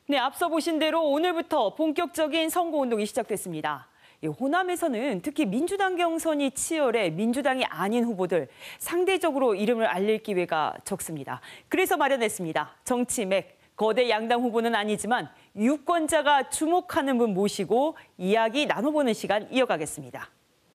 네, 앞서 보신 대로 오늘부터 본격적인 선거운동이 시작됐습니다. 호남에서는 특히 민주당 경선이 치열해 민주당이 아닌 후보들 상대적으로 이름을 알릴 기회가 적습니다. 그래서 마련했습니다. 정치맥, 거대 양당 후보는 아니지만 유권자가 주목하는 분 모시고 이야기 나눠보는 시간 이어가겠습니다.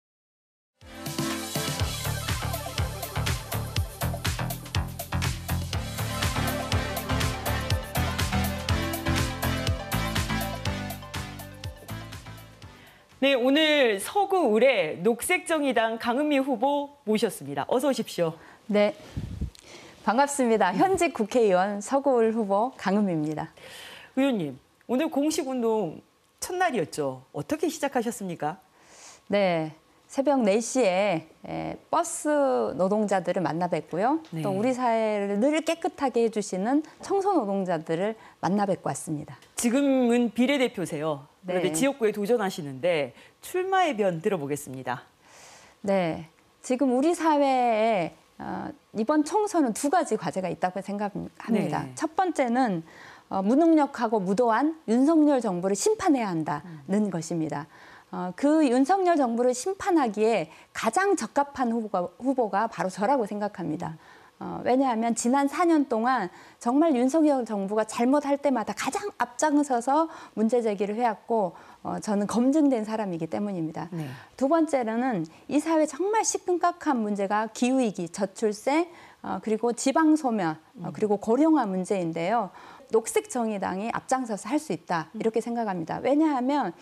네, 오늘 서구 의뢰 녹색정의당 강은미 후보 모셨습니다. 어서 오십시오. 네, 반갑습니다. 현직 국회의원 서구을 후보 강은미입니다. 의원님, 오늘 공식 운동 첫날이었죠. 어떻게 시작하셨습니까? 네, 새벽 4시에 버스 노동자들을 만나 뵙고요. 네. 또 우리 사회를 늘 깨끗하게 해주시는 청소 노동자들을 만나 뵙고 왔습니다. 지금은 비례대표세요. 그런데 네. 지역구에 도전하시는데 출마의 변 들어보겠습니다. 네, 지금 우리 사회에 이번 총선은 2가지 과제가 있다고 생각합니다. 네. 첫 번째는 무능력하고 무도한 윤석열 정부를 심판해야 한다는 것입니다. 그 윤석열 정부를 심판하기에 가장 적합한 후보가 바로 저라고 생각합니다. 왜냐하면 지난 4년 동안 정말 윤석열 정부가 잘못할 때마다 가장 앞장서서 문제 제기를 해왔고 저는 검증된 사람이기 때문입니다. 네. 두 번째로는 이 사회 정말 시급한 문제가 기후위기, 저출생, 그리고 지방소멸, 그리고 고령화 문제인데요. 녹색정의당이 앞장서서 할 수 있다 이렇게 생각합니다. 왜냐하면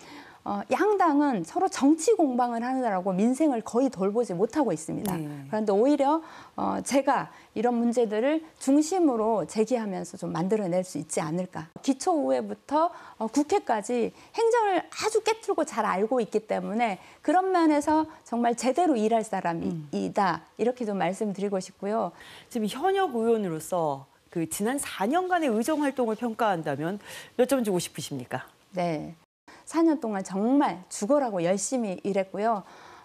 양당은 서로 정치 공방을 하느라고 민생을 거의 돌보지 못하고 있습니다. 네. 그런데 오히려 제가 이런 문제들을 중심으로 제기하면서 좀 만들어낼 수 있지 않을까. 기초의회부터 국회까지 행정을 아주 깨트리고 잘 알고 있기 때문에 그런 면에서 정말 제대로 일할 사람이다. 이렇게 좀 말씀드리고 싶고요. 지금 현역 의원으로서 그 지난 4년간의 의정 활동을 평가한다면 몇 점 주고 싶으십니까? 네. 4년 동안 정말 죽어라고 열심히 일했고요.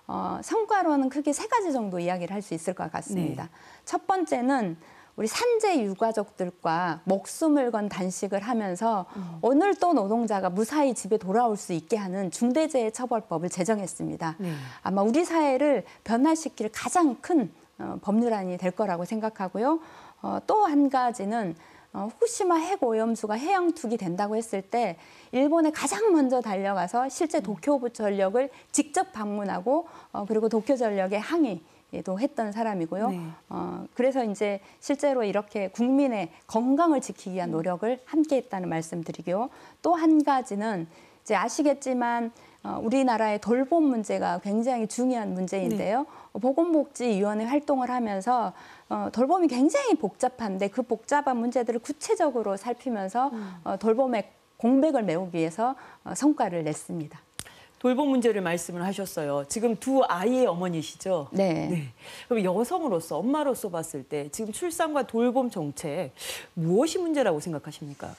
성과로는 크게 3가지 정도 이야기를 할 수 있을 것 같습니다. 네. 첫 번째는 우리 산재 유가족들과 목숨을 건 단식을 하면서 오늘 또 노동자가 무사히 집에 돌아올 수 있게 하는 중대재해처벌법을 제정했습니다. 네. 아마 우리 사회를 변화시킬 가장 큰 법률안이 될 거라고 생각하고요. 또 한 가지는 후쿠시마 핵오염수가 해양 투기 된다고 했을 때 일본에 가장 먼저 달려가서 실제 도쿄 전력을 직접 방문하고 그리고 도쿄 전력에 항의도 했던 사람이고요. 네. 그래서 이제 실제로 이렇게 국민의 건강을 지키기 위한 노력을 함께 했다는 말씀드리고요. 또 한 가지는 이제 아시겠지만 우리나라의 돌봄 문제가 굉장히 중요한 문제인데요. 보건복지위원회 활동을 하면서 돌봄이 굉장히 복잡한데 그 복잡한 문제들을 구체적으로 살피면서 돌봄의 공백을 메우기 위해서 성과를 냈습니다. 돌봄 문제를 말씀을 하셨어요. 지금 2 아이의 어머니시죠? 네. 네. 그럼 여성으로서, 엄마로서 봤을 때 지금 출산과 돌봄 정책 무엇이 문제라고 생각하십니까?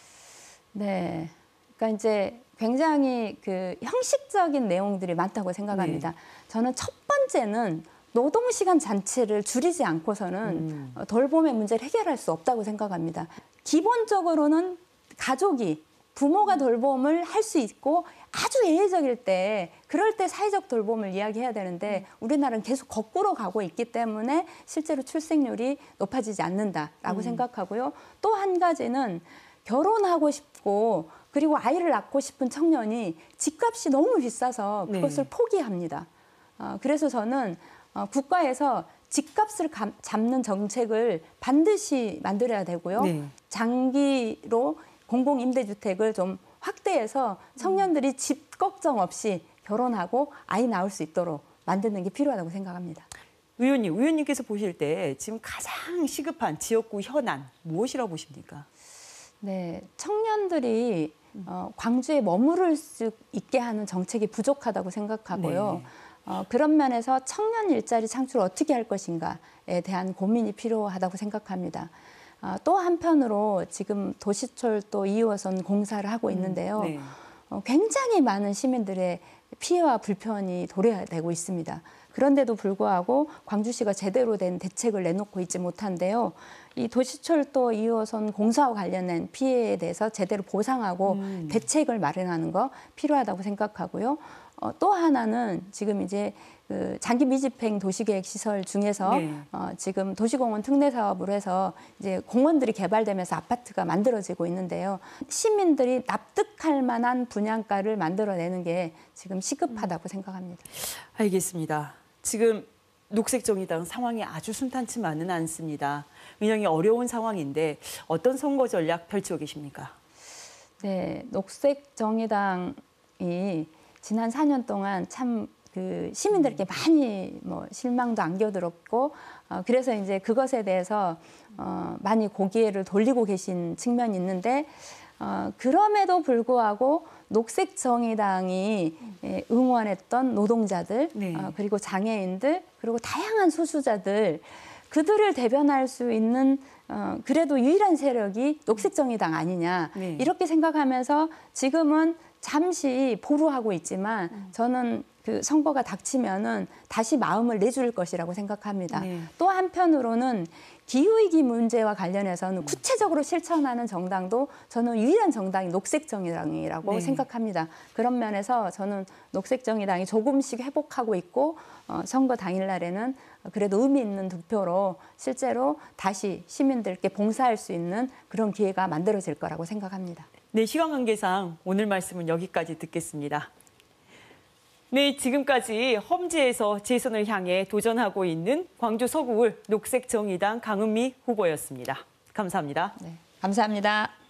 네. 그러니까 이제 굉장히 그 형식적인 내용들이 많다고 생각합니다. 네. 저는 첫 번째는 노동시간 자체를 줄이지 않고서는 돌봄의 문제를 해결할 수 없다고 생각합니다. 기본적으로는 가족이 부모가 돌봄을 할 수 있고 아주 예외적일 때 그럴 때 사회적 돌봄을 이야기해야 되는데 우리나라는 계속 거꾸로 가고 있기 때문에 실제로 출생률이 높아지지 않는다라고 생각하고요. 또 한 가지는 결혼하고 싶고 그리고 아이를 낳고 싶은 청년이 집값이 너무 비싸서 그것을 네. 포기합니다. 그래서 저는 국가에서 집값을 잡는 정책을 반드시 만들어야 되고요. 네. 장기로 공공임대주택을 좀 확대해서 청년들이 집 걱정 없이 결혼하고 아이 낳을 수 있도록 만드는 게 필요하다고 생각합니다. 의원님께서 보실 때 지금 가장 시급한 지역구 현안 무엇이라고 보십니까? 네, 청년들이 광주에 머무를 수 있게 하는 정책이 부족하다고 생각하고요. 네. 그런 면에서 청년 일자리 창출을 어떻게 할 것인가에 대한 고민이 필요하다고 생각합니다. 또 한편으로 지금 도시철도 2호선 공사를 하고 있는데요. 네. 굉장히 많은 시민들의 피해와 불편이 도래되고 있습니다. 그런데도 불구하고 광주시가 제대로 된 대책을 내놓고 있지 못한데요. 이 도시철도 2호선 공사와 관련된 피해에 대해서 제대로 보상하고 대책을 마련하는 거 필요하다고 생각하고요. 또 하나는 지금 이제 그 장기 미집행 도시계획 시설 중에서 네. 지금 도시공원 특례 사업으로 해서 이제 공원들이 개발되면서 아파트가 만들어지고 있는데요. 시민들이 납득할 만한 분양가를 만들어내는 게 지금 시급하다고 생각합니다. 알겠습니다. 지금 녹색정의당 상황이 아주 순탄치만은 않습니다. 굉장히 어려운 상황인데 어떤 선거 전략 펼치고 계십니까? 네, 녹색정의당이 지난 4년 동안 참 그 시민들께 많이 뭐 실망도 안겨들었고 그래서 이제 그것에 대해서 많이 고개를 돌리고 계신 측면이 있는데 그럼에도 불구하고 녹색정의당이 응원했던 노동자들 네. 그리고 장애인들 그리고 다양한 소수자들 그들을 대변할 수 있는 그래도 유일한 세력이 녹색정의당 아니냐 네. 이렇게 생각하면서 지금은 잠시 보루하고 있지만 저는 그 선거가 닥치면은 다시 마음을 내줄 것이라고 생각합니다. 네. 또 한편으로는 기후위기 문제와 관련해서는 구체적으로 실천하는 정당도 저는 유일한 정당이 녹색정의당이라고 네. 생각합니다. 그런 면에서 저는 녹색정의당이 조금씩 회복하고 있고 선거 당일날에는 그래도 의미 있는 득표로 실제로 다시 시민들께 봉사할 수 있는 그런 기회가 만들어질 거라고 생각합니다. 네, 시간 관계상 오늘 말씀은 여기까지 듣겠습니다. 네, 지금까지 험지에서 재선을 향해 도전하고 있는 광주 서구을 녹색정의당 강은미 후보였습니다. 감사합니다. 네, 감사합니다.